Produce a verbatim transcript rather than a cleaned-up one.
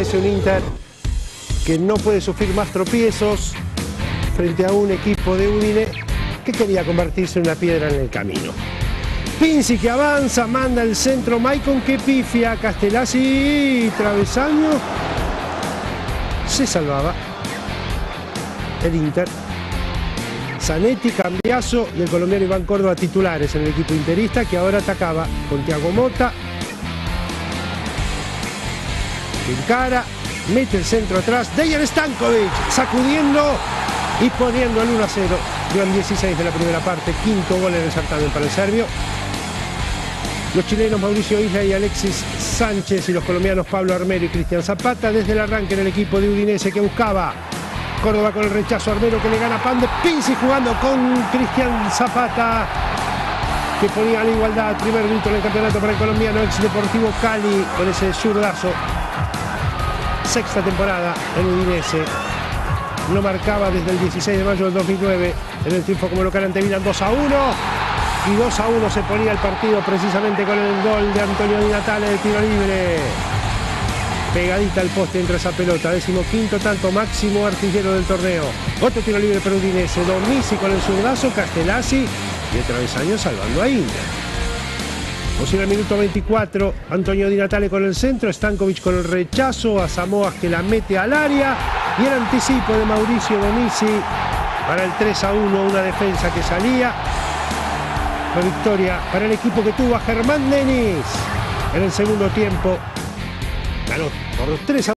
Udinese, un Inter que no puede sufrir más tropiezos frente a un equipo de Udine que quería convertirse en una piedra en el camino. Pinzi que avanza, manda el centro, Maicon que pifia, Castellazzi, travesaño, se salvaba el Inter. Zanetti, Cambiaso y el colombiano Iván Córdoba titulares en el equipo interista, que ahora atacaba con Thiago Motta. Encara, mete el centro atrás, Dejan Stankovic sacudiendo y poniendo el uno a cero. Duran dieciséis de la primera parte, quinto gol en el certamen para el serbio. Los chilenos Mauricio Isla y Alexis Sánchez y los colombianos Pablo Armero y Cristian Zapata desde el arranque en el equipo de Udinese, que buscaba. Córdoba con el rechazo, Armero que le gana Pande, Pinzi jugando con Cristian Zapata, que ponía la igualdad. Primer grito en el campeonato para el colombiano, ex Deportivo Cali, con ese zurdazo. Sexta temporada en Udinese. No marcaba desde el dieciséis de mayo del dos mil nueve en el triunfo como local ante Milan dos a uno. Y dos a uno se ponía el partido precisamente con el gol de Antonio Di Natale de tiro libre. Pegadita al poste entre esa pelota. Decimoquinto tanto, máximo artillero del torneo. Otro tiro libre para Udinese. Domizzi con el zurdazo, Castellazzi y el travesaño salvando a Inter. Posible el minuto veinticuatro, Antonio Di Natale con el centro, Stankovic con el rechazo, a Samoa que la mete al área y el anticipo de Mauricio Domizzi para el tres a uno, una defensa que salía. La victoria para el equipo que tuvo a Germán Denis en el segundo tiempo. Ganó por tres a uno.